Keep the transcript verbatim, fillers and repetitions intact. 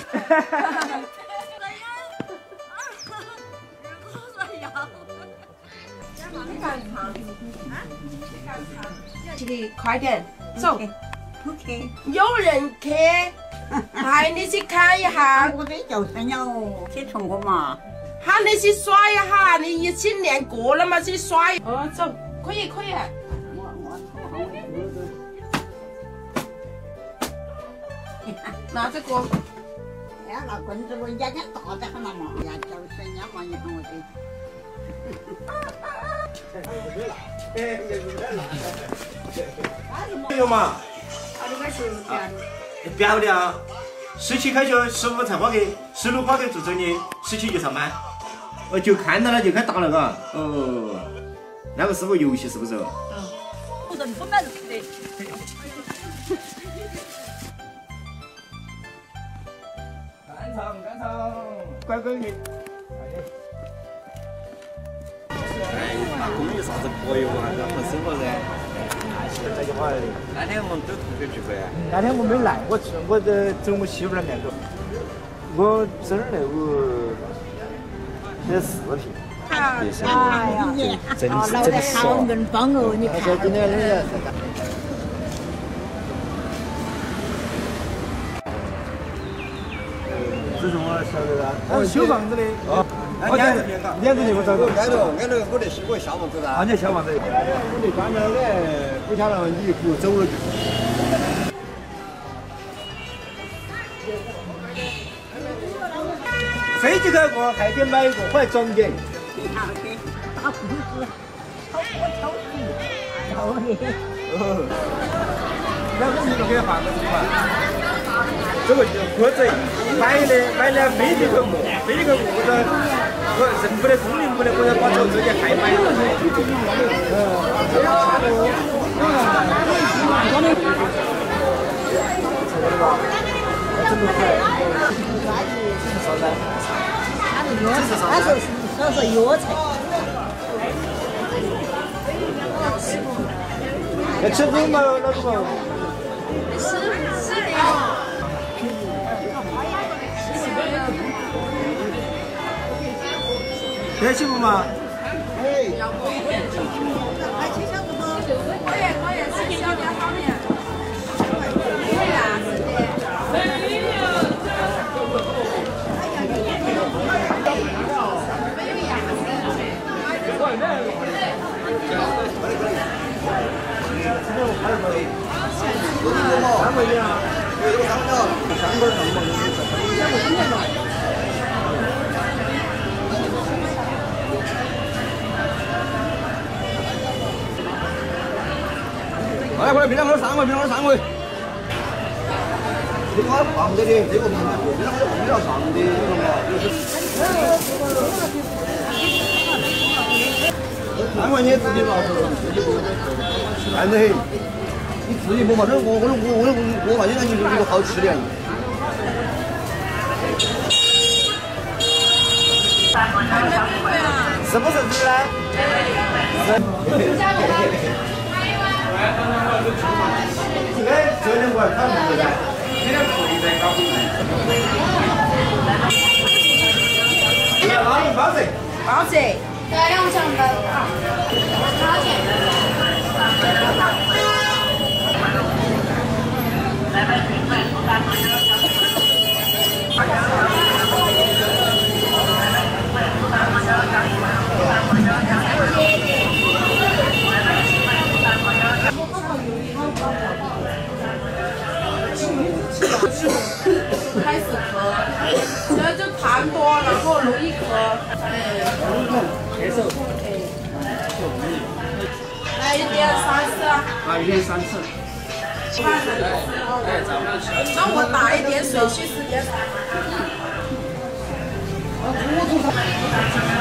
起的快点走。 OK， 有人去，带你去看一下。 我这就想要去成都嘛。 喊你去耍一下，你疫情年过了嘛，去耍一。哦，走，可以可以。 我我拿这个。 哎呀，那棍子我人家家大得很了嘛，人家就是人家嘛，你看我这。 有嘛？ 你个是啊，表的啊，十七开学，十五才花给，十六花给做作业，十七就上班。哦，就看到了就开打了，嘎。哦，那个是个游戏是不是？ 嗯。我说你不买的。 干唱干唱，乖乖的。 哎，打工有啥子可以玩？然后生活噻。 那句话， 那天我们都同学聚会啊。 那天我没来，我我在周末西湖那边走。我这儿那个那视频。 哎呀， 真啊，老得好硬邦哦，你看。 今天那个。这是我晓得的。哦，修房子的。哦。我撵着撵着你们找个。撵着撵着我的是我小房子的。啊，你小房子。我的刚才嘞，不晓得你一步走了就。飞机开过还得买一个，我还装给。 好的，打不是，超我超皮，超的。 哦。那个你都给他换个什么？ 这个就锅子买的买的飞这个馍，飞这个馍子，我人不得聪明不得，我要把这自己还买了。 他说是他说药材。 要吃这个嘛，那个嘛。 是是的。 开心不嘛？哎。 来吃小不多？可以可以，吃小点好点。可以啊，是的。没有牙三块钱啊？对，有三个，三根上嘛，三个今天嘛。 来，快点，平常我上回，平常我上回。这个放着的，这个平常平常我放了上的，三块钱自己拿，自己不烂得很。你自己不嘛？这我我我我我我嘛，你看你这个好吃的。是不是子呢？应该这两块看不出来，这点可以在搞不来。要哪里包子？ 包子。对，两箱包啊。多少钱？开始喝，这就糖多，然后录一颗，哎， 接受。 来一点三次， 啊，一点三次。 那我打一点水，需时间。